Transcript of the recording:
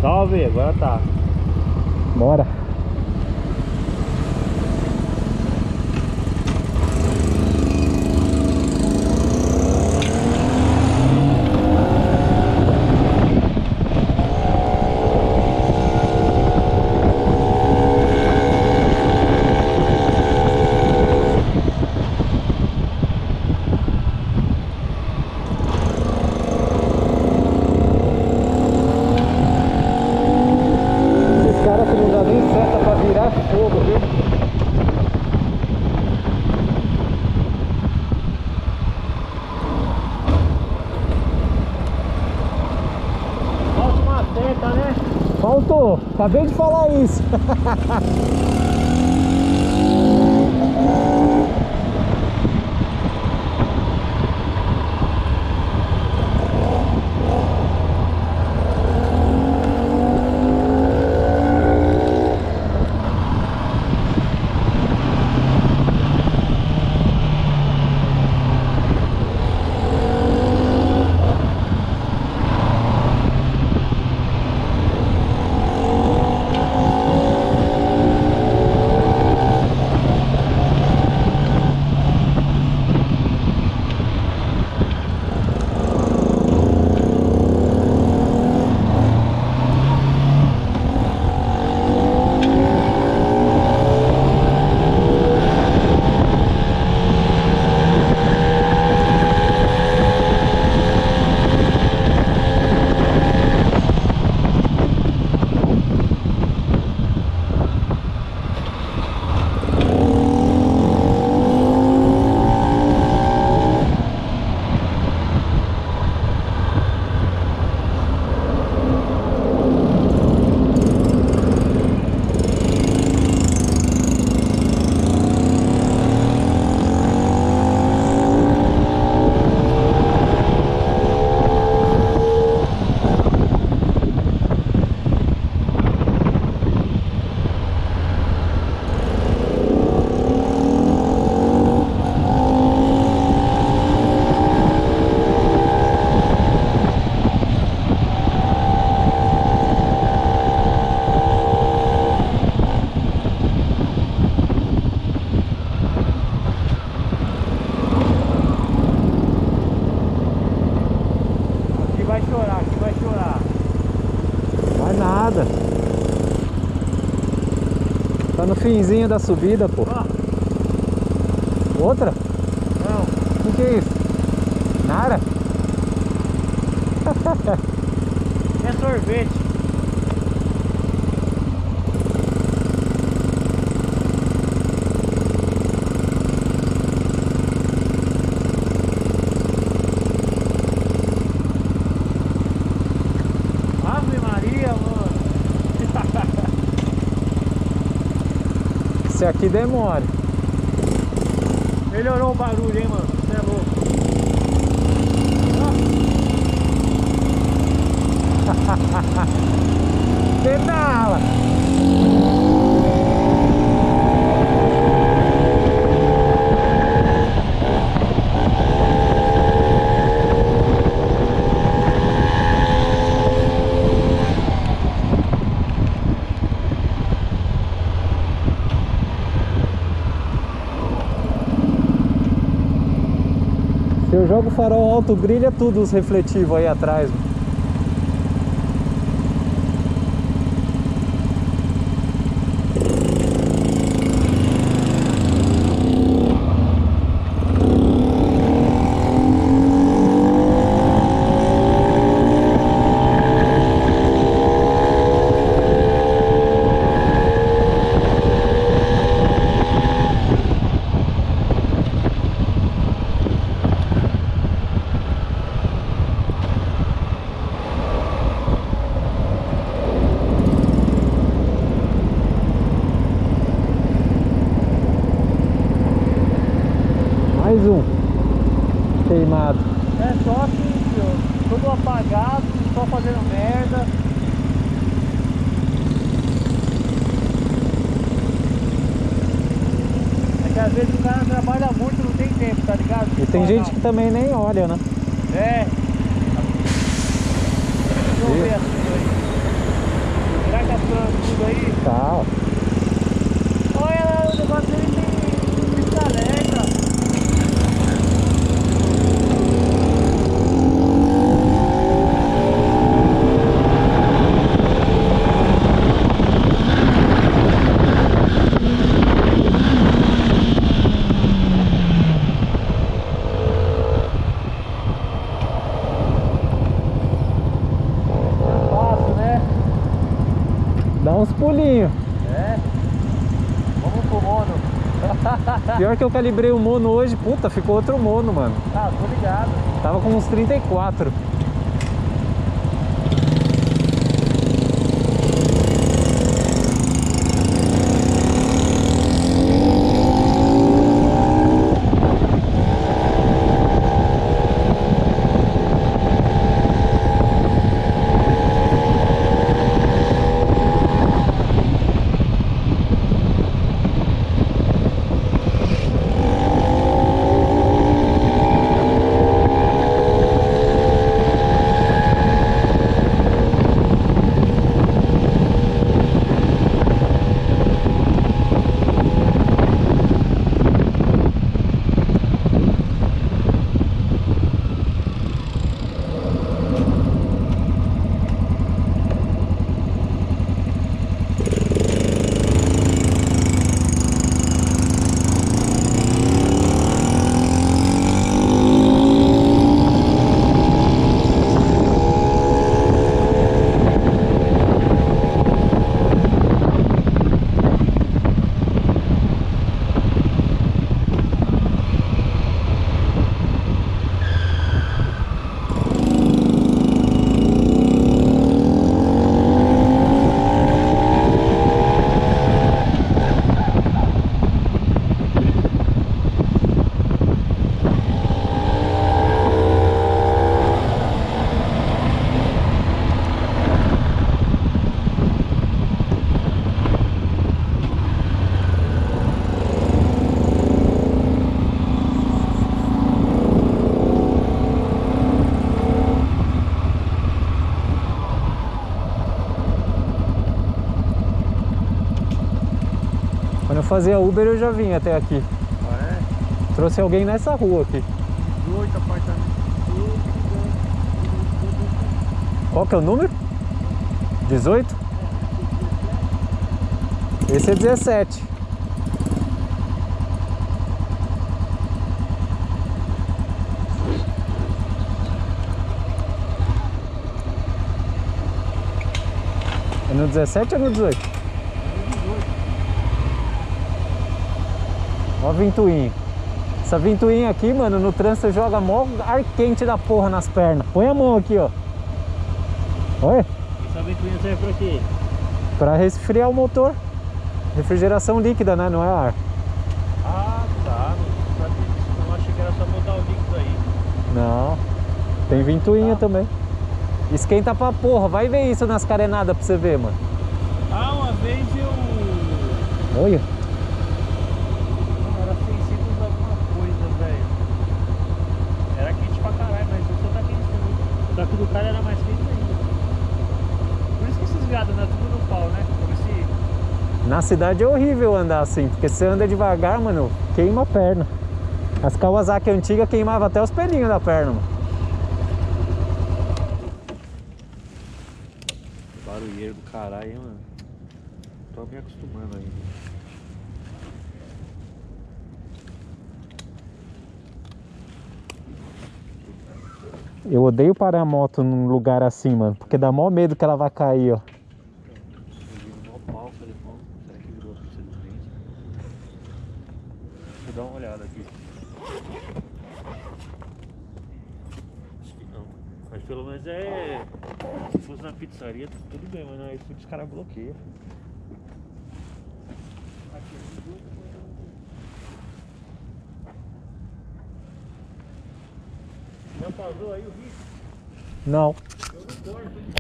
Salve, agora tá. Bora. Faltou, acabei de falar isso. Tá no finzinho da subida, pô. Outra? Não. O que é isso? Nara? É sorvete. Ave Maria, mano. Esse aqui demora. Melhorou o barulho, hein, mano? Você é louco. Pedala! Se eu jogo o farol alto, brilha tudo os refletivos aí atrás. Mais um queimado. É só assim, tio. Tudo apagado, só fazendo merda. É que às vezes o cara trabalha muito, não tem tempo, tá ligado? E tem gente que também nem olha, né? É. Deixa eu ver assim aí. Dá uns pulinhos. É. Vamos pro mono. Pior que eu calibrei o mono hoje, puta, ficou outro mono, mano. Ah, tô ligado. Tava com uns 34. Quando eu fazia Uber eu já vim até aqui. Ah, é? Trouxe alguém nessa rua aqui. 18 apartamentos. Qual que é o número? 18? Esse é 17. É no 17 ou no 18? Ó a ventoinha. Essa ventoinha aqui, mano, no trânsito joga mó ar quente da porra nas pernas. Põe a mão aqui, ó. Olha. Essa ventoinha serve pra quê? Pra resfriar o motor. Refrigeração líquida, né? Não é ar. Ah, tá. Não achei que era só mudar o líquido aí. Não. Tem ventoinha também. Esquenta pra porra. Vai ver isso nas carenadas pra você ver, mano. Ah, uma vez eu... Olha. Não, era 600 alguma coisa, velho. Era quente pra caralho, mas o seu tá quente também. O daqui do cara era mais quente ainda. Por isso que esses viados andam tudo no pau, né? Como esse... Na cidade é horrível andar assim, porque você anda devagar, mano, queima a perna. As Kawasaki antigas queimavam até os pelinhos da perna, mano. Barulheiro do caralho, hein, mano. Tô me acostumando ainda. Eu odeio parar a moto num lugar assim, mano, porque dá mó medo que ela vai cair, ó. Eu vi no mó pau, falei, pô, será que virou procedimento? Deixa eu dar uma olhada aqui. Acho que não. Mas pelo menos é... Se fosse na pizzaria, tudo bem, mas não é isso que os caras bloqueiam. Aqui, já pausou aí o vídeo? Não. Eu não corto, hein?